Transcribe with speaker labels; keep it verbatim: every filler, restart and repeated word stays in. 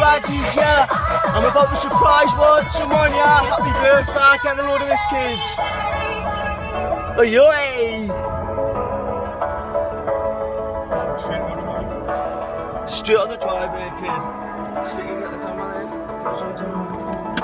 Speaker 1: badges, yeah. I'm about to surprise one, someone, yeah. Happy birthday, get a load of this, kids. Oi, oi.
Speaker 2: Straight on the drive.
Speaker 1: Straight on the drive here, kid. Stick it at the camera there.